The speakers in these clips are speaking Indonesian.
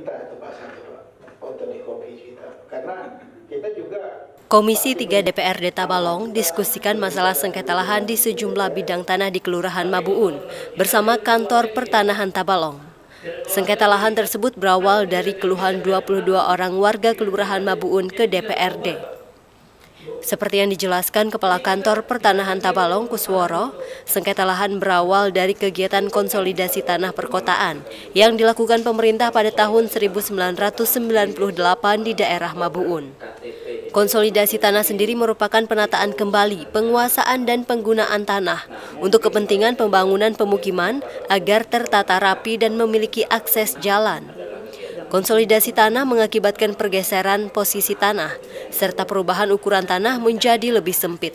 kita itu Pak satu Pak untuk di kopi kita karena kita juga. Komisi 3 DPRD Tabalong diskusikan masalah sengketa lahan di sejumlah bidang tanah di Kelurahan Mabuun bersama Kantor Pertanahan Tabalong. Sengketa lahan tersebut berawal dari keluhan 22 orang warga Kelurahan Mabuun ke DPRD. Seperti yang dijelaskan Kepala Kantor Pertanahan Tabalong Kusworo, sengketa lahan berawal dari kegiatan konsolidasi tanah perkotaan yang dilakukan pemerintah pada tahun 1998 di daerah Mabuun. Konsolidasi tanah sendiri merupakan penataan kembali penguasaan dan penggunaan tanah untuk kepentingan pembangunan pemukiman agar tertata rapi dan memiliki akses jalan. Konsolidasi tanah mengakibatkan pergeseran posisi tanah serta perubahan ukuran tanah menjadi lebih sempit.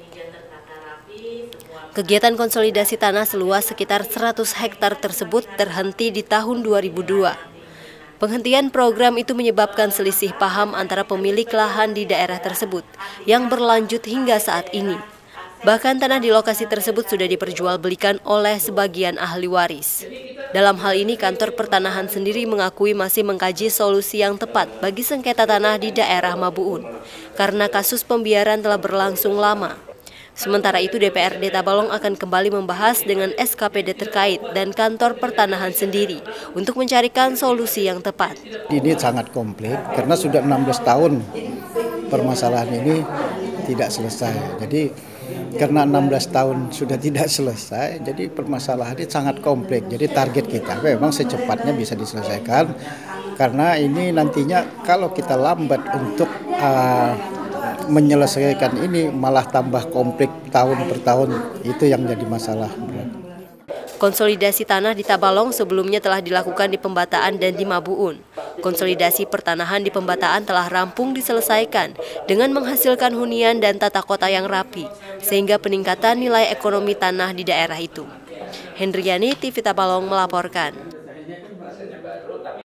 Kegiatan konsolidasi tanah seluas sekitar 100 hektar tersebut terhenti di tahun 2002. Penghentian program itu menyebabkan selisih paham antara pemilik lahan di daerah tersebut yang berlanjut hingga saat ini. Bahkan tanah di lokasi tersebut sudah diperjualbelikan oleh sebagian ahli waris. Dalam hal ini Kantor Pertanahan sendiri mengakui masih mengkaji solusi yang tepat bagi sengketa tanah di daerah Mabuun karena kasus pembiaran telah berlangsung lama. Sementara itu DPRD Tabalong akan kembali membahas dengan SKPD terkait dan Kantor Pertanahan sendiri untuk mencarikan solusi yang tepat. Ini sangat kompleks karena sudah 16 tahun permasalahan ini tidak selesai. Jadi karena 16 tahun sudah tidak selesai, jadi permasalahan ini sangat kompleks. Jadi target kita memang secepatnya bisa diselesaikan karena ini nantinya kalau kita lambat untuk menyelesaikan ini malah tambah kompleks tahun per tahun, itu yang jadi masalah. Konsolidasi tanah di Tabalong sebelumnya telah dilakukan di Pembataan dan di Mabuun. Konsolidasi pertanahan di Pembataan telah rampung diselesaikan dengan menghasilkan hunian dan tata kota yang rapi, sehingga peningkatan nilai ekonomi tanah di daerah itu. Hendriani, TV Tabalong melaporkan.